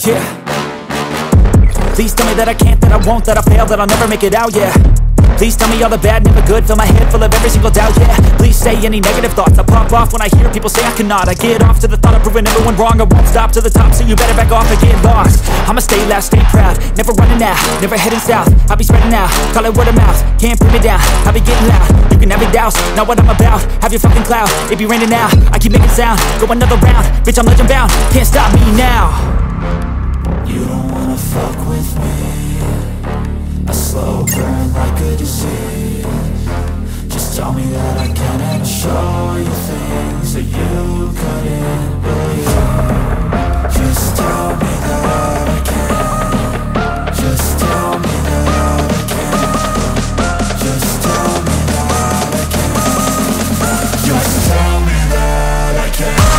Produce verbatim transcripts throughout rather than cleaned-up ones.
yeah. Please tell me that I can't, that I won't, that I'll fail, that I'll never make it out, yeah. Please tell me all the bad, never good, fill my head full of every single doubt, yeah. Please say any negative thoughts, I pop off when I hear people say I cannot. I get off to the thought of proving everyone wrong, I won't stop to the top, so you better back off and get lost. I'ma stay loud, stay proud, never running out, never heading south. I'll be spreading out, call it word of mouth, can't put me down, I'll be getting loud. You can have it douse, not what I'm about, have your fucking cloud, it be raining now, I keep making sound, go another round, bitch I'm legend bound, can't stop me now. You don't wanna fuck with me, a slow burn like a disease. Just tell me that I can and I'll show you things that you couldn't believe. Just tell me that I can. Just tell me that I can. Just tell me that I can. Just tell me that I can.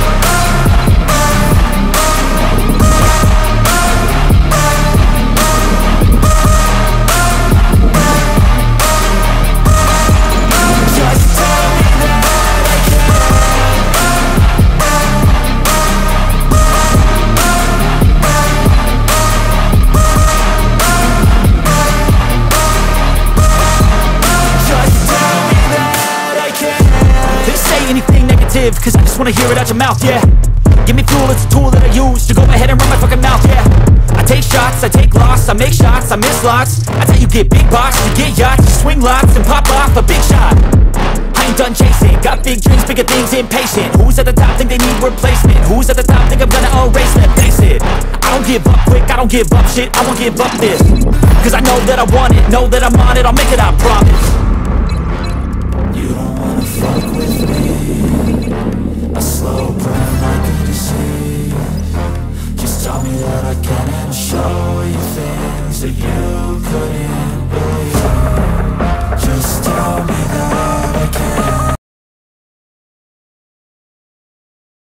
Cause I just wanna hear it out your mouth, yeah. Give me fuel, it's a tool that I use to go ahead and run my fucking mouth, yeah. I take shots, I take loss, I make shots, I miss lots. That's how you get big box, you get yachts, you swing lots and pop off a big shot. I ain't done chasing, got big dreams, bigger things, impatient. Who's at the top think they need replacement? Who's at the top think I'm gonna erase them? Face it, I don't give up quick, I don't give up shit, I won't give up this. Cause I know that I want it, know that I'm on it, I'll make it, I promise. You don't wanna fuck with me, a slow burn like a disease. Just tell me that I can and I'll show you things that you